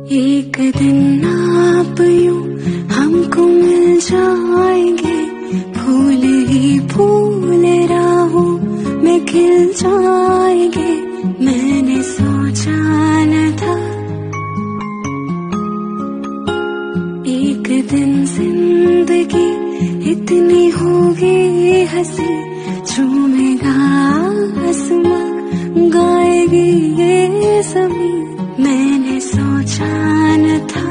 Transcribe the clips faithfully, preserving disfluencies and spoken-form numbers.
एक दिन आप यूं हमको मिल जाएंगे, फूल ही फूल राहों में खिल जाएंगे। मैंने सोचा न था एक दिन जिंदगी इतनी होगी हंसी, झूमेगा आसमां गाएगी ये ज़मीं। मैंने सोचा न था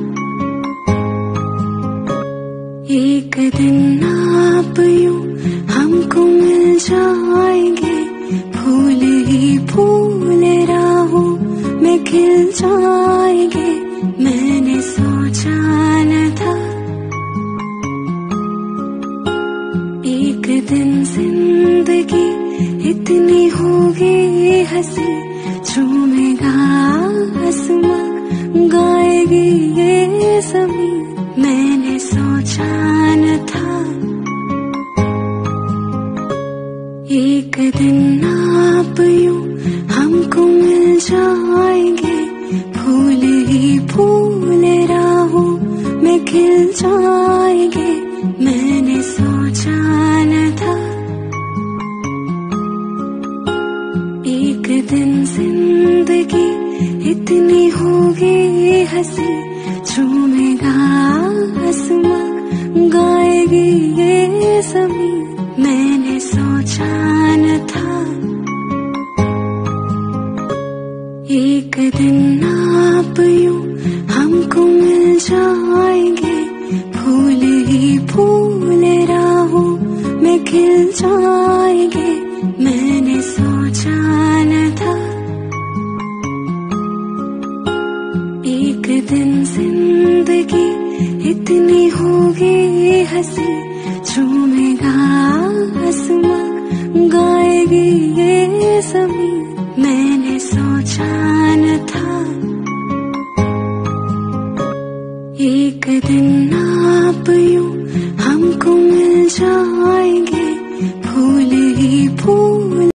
एक दिन आप यूं हमको मिल जाएंगे, फूल ही फूल राहों में खिल जाएंगे। मैंने सोचा न था एक दिन जिंदगी इतनी होगी हंसी, झूमेगा आसमां गाएगी ये ज़मीं। मैंने सोचा न था एक दिन आप यूं हमको मिल जाएंगे, फूल ही फूल राहों में खिल जाएंगे। मैंने सोचा न था एक दिन जिंदगी इतनी होगी हंसी, झूमेगा आसमां गाएगी ये ज़मीं। मैंने सोचा न था एक दिन आप यूं हमको मिल जाएंगे, फूल ही फूल राहों में खिल जाएंगे। मैंने सोचा न था एक दिन जिंदगी इतनी होगी हंसी, झूमेगा आसमां गाएगी ये ज़मीं। मैंने सोचा न था एक दिन आप यूं हमको मिल जाएंगे, फूल ही फूल